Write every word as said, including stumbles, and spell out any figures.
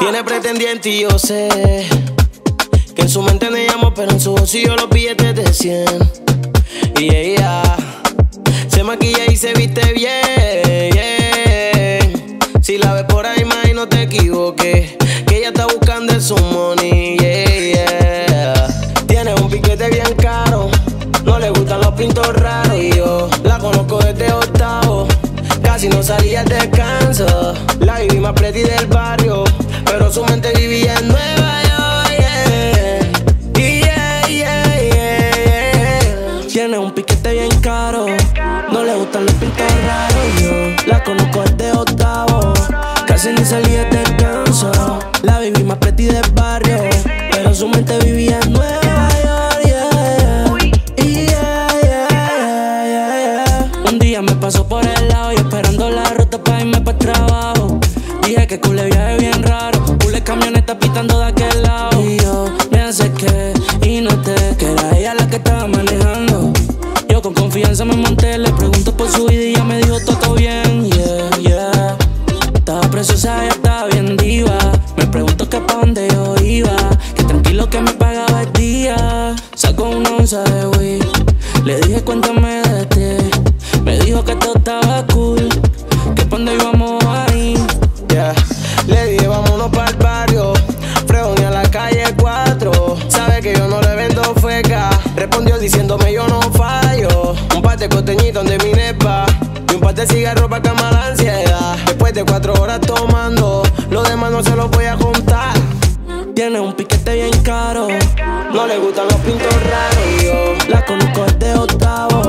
Tiene pretendiente y yo sé que en su mente me llamo, pero en su bolsillo los billetes de cien. Y ella se maquilla y se viste bien, bien. Si la ves por ahí más y no te equivoques, que ella está buscando su money, yeah, yeah. Tiene un piquete bien caro, no le gustan los pintos raros. Y yo la conozco desde octavo, casi no salía al descanso. La viví más pretty del barrio, pero su mente vivía en Nueva York, yeah. Yeah, yeah, yeah, yeah. Tiene un piquete bien caro, no le gustan los pintos raros. Yo la conozco desde octavo, casi ni salía al descanso. La viví más pretty del barrio, pero su mente vivía en Nueva York, yeah. Yeah, yeah, yeah, yeah. Un día me pasó por el lado y esperando la ruta pa' irme pa' el trabajo. Dije que culé viaje bien raro, culé camioneta pitando de aquel lado. Y yo me acerqué y noté que era ella la que estaba manejando. Yo con confianza me monté, le pregunto por su vida y ella me dijo todo bien, yeah, yeah. Estaba preciosa, ella estaba bien diva. Me pregunto que pa' dónde yo iba, que tranquilo que me pagaba el día. Sacó una onza de weed, le dije cuéntame de ti. Me dijo que todo estaba cool, que pa' dónde íbamos ahí, yeah. Le dije vámonos pa'l barrio, Fredón y a la calle cuatro. Sabe que yo no le vendo feca, respondió diciéndome yo no fallo. Un par de costeñitos donde mi nepa y un par de cigarros pa' calmar la ansiedad. Después de cuatro horas tomando, lo demás no se lo voy a contar. Tiene un piquete bien caro, no le gustan los pintos raros. Yo la conozco desde octavo,